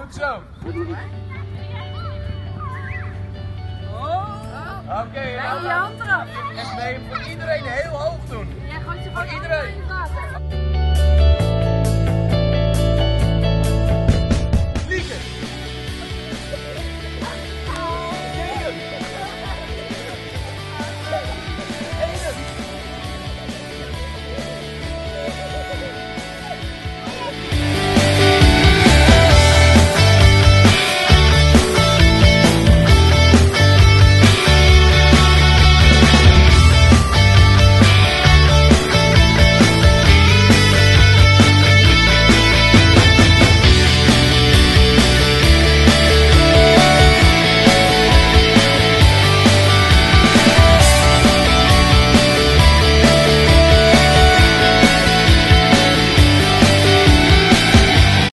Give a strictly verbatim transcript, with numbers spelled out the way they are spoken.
Goed zo. Oké, okay, en dan je hand eraf. En nee, voor iedereen heel hoog doen. Jij gooit ze voor iedereen. iedereen.